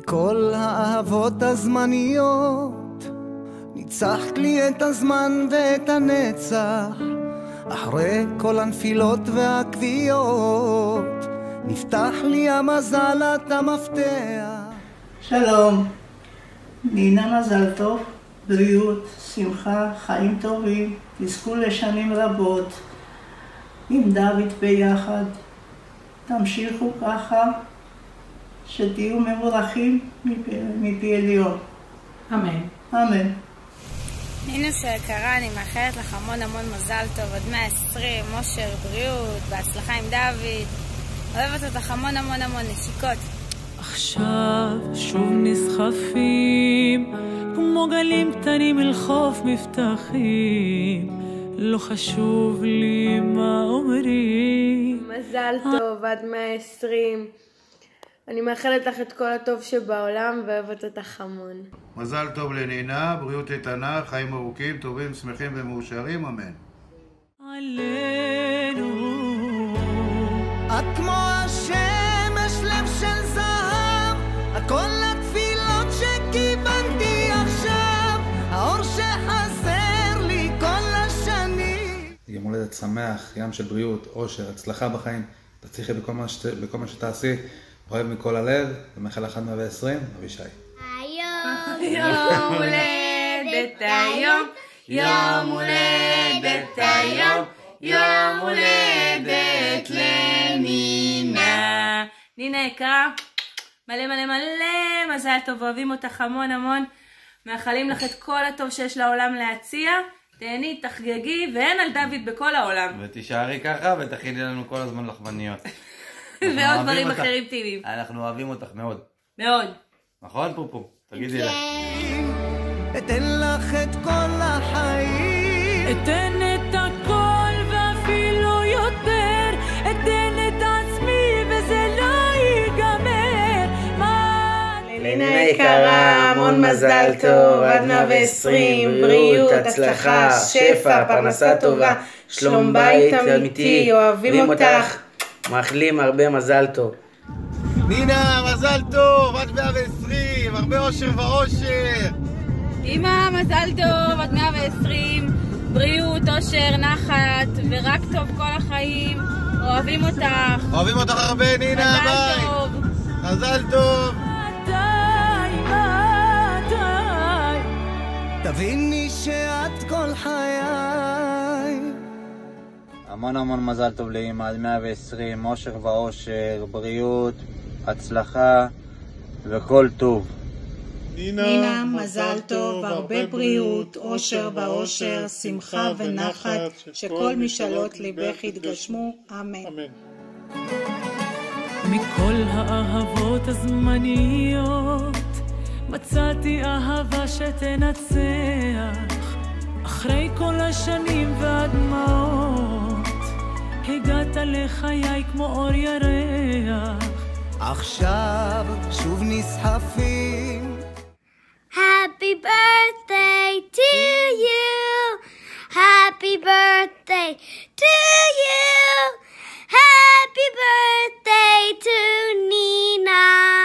מכל האהבות הזמניות ניצחת לי את הזמן ואת הנצח, אחרי כל הנפילות והקביעות נפתח לי המזל את המפתח. שלום, נינה מזל טוב, בריאות, שמחה, חיים טובים, תזכו לשנים רבות עם דוד ביחד. תמשיכו ככה, שתהיו מבורכים מפי עליון. אמן. אמן. נינוס היקרה, אני מאחלת לך המון המון מזל טוב, עד 120, אושר, בריאות, בהצלחה עם דוד. אוהבת אותך המון המון המון, נשיקות. עכשיו שוב נסחפים כמו גלים קטנים אל חוף מבטחים, לא חשוב לי מה אומרים. מזל טוב עד 120. אני מאחלת לך את כל הטוב שבעולם ואוהבת אותך המון. מזל טוב לנינה, בריאות איתנה, חיים ארוכים, טובים, שמחים ומאושרים, אמן. עלינו את כמו השמש, לב של זהב, הכל התפילות שקיבלתי עכשיו, האור שחסר לי כל השנים. יום הולדת שמח, ים של בריאות, אושר, הצלחה בחיים, תצליחי בכל מה שתעשי, אוהב מכל הלב, ומאחל לך 120, אבישי. יום הולדת היום, יום הולדת היום, יום הולדת לנינה. נינה יקרה, מלא מלא מלא מזל טוב, אוהבים אותך המון המון, מאחלים לך את כל הטוב שיש לעולם להציע, תהני, תחגגי, ואין על דוד בכל העולם. ותישארי ככה ותכיני לנו כל הזמן לחמניות. ועוד דברים אחרים טבעיים. אנחנו אוהבים אותך מאוד. מאוד. נכון פופו? תגידי לה. אתן לך את כל החיים, אתן את הכל ואפילו יותר, אתן את עצמי וזה לא ייגמר. לנינה יקרה, המון מזל טוב, עד 120, בריאות, הצלחה, שפע, פרנסה טובה, שלום בית אמיתי, אוהבים אותך, מאחלים הרבה מזל טוב. נינה, מזל טוב, עד 120, הרבה אושר ואושר. אמא, מזל טוב עד 120, בריאות, אושר, נחת ורק טוב כל החיים. אוהבים אותך. אוהבים אותך הרבה, נינה, ביי. מזל טוב. מזל טוב. תביני שאת כל חיי. המון המון מזל טוב לאמא, עד 120, אושר ואושר, בריאות, הצלחה וכל טוב. נינה, מזל טוב, הרבה בריאות, אושר ואושר, שמחה ונחת, שכל משאלות ליבך יתגשמו, אמן. מכל האהבות הזמניות מצאתי אהבה שתנצח, אחרי כל השנים והדמעות הגעת לחיי כמו אור ירח. עכשיו שוב נסחפים. Happy birthday to you, happy birthday to you, happy birthday to Nina.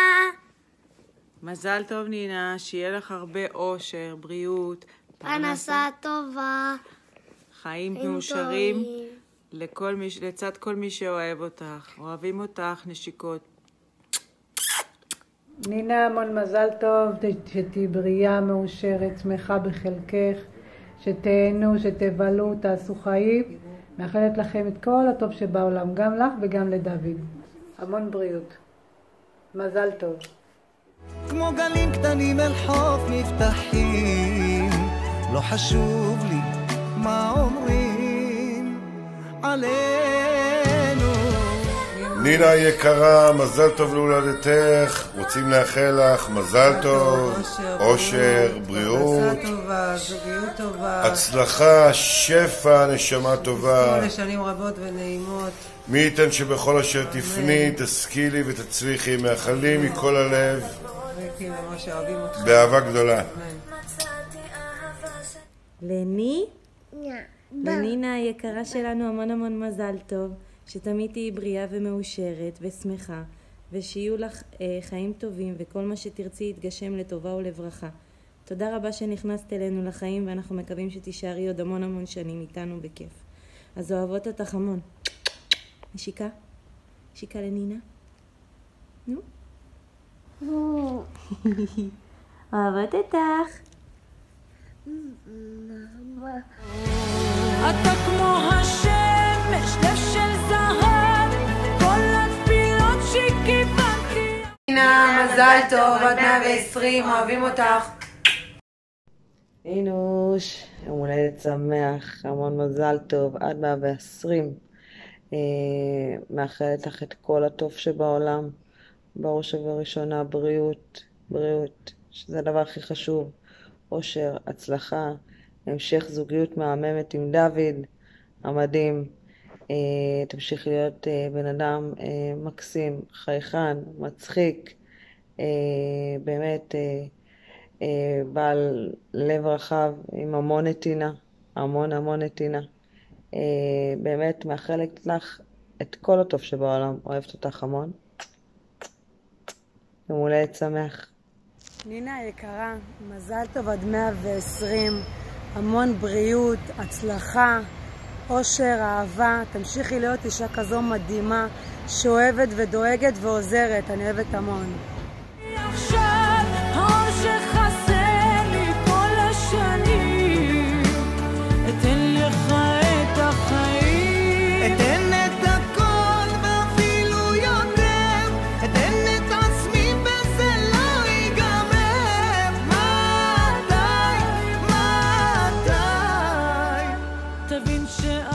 מזל טוב נינה, שיהיה לך הרבה אושר, בריאות, פרנסה טובה, חיים מאושרים לצד כל מי שאוהב אותך. אוהבים אותך, נשיקות. נינה, המון מזל טוב, שתהי בריאה, מאושרת, שמחה בחלקך, שתהנו, שתבלו, תעשו חיים. מאחלת לכם את כל הטוב שבעולם, גם לך וגם לדוד. המון בריאות. מזל טוב. כמו גלים קטנים אל חוף מבטחים, לא חשוב לי מה אומרים עלינו. נינה יקרה, מזל טוב להולדתך, רוצים לאחל לך מזל טוב, אושר, בריאות, זוגיות טובה, הצלחה, שפע, נשמה טובה, לשנים רבות ונעימות. מי ייתן שבכל אשר תפני, תשכילי ותצליחי, מאחלים מכל הלב, באהבה גדולה. לנינה היקרה שלנו, המון המון מזל טוב, שתמיד תהיי בריאה ומאושרת ושמחה, ושיהיו לך חיים טובים, וכל מה שתרצי יתגשם לטובה ולברכה. תודה רבה שנכנסת אלינו לחיים, ואנחנו מקווים שתישארי עוד המון המון שנים איתנו בכיף. אז אוהבות אותך המון. נשיקה? נשיקה לנינה? נו? אוהבות אותך. אתה כמו השמש, לב של זהב, כל התפילות שקיבלתי. נינה, מזל טוב, עד 120, אוהבים אותך. אינוש, יום הולדת שמח, המון מזל טוב, עד 120. מאחלת לך את כל הטוב שבעולם, בראש ובראשונה בריאות, שזה הדבר הכי חשוב, אושר, הצלחה, המשך זוגיות מהממת עם דוד המדהים, תמשיך להיות בן אדם מקסים, חייכן, מצחיק, באמת בעל לב רחב עם המון נתינה, המון נתינה. באמת מאחלת לך את כל הטוב שבעולם, אוהבת אותך המון. יום הולדת שמח. נינה היקרה, מזל טוב עד 120, המון בריאות, הצלחה, אושר, אהבה, תמשיכי להיות אישה כזו מדהימה, שאוהבת ודואגת ועוזרת, אני אוהבת המון. עכשיו האור שחסר לי כל השנים, אתן לך את החיים, אתן את הכל ואפילו יותר, אתן את עצמי וזה לא ייגמר. מתי תבין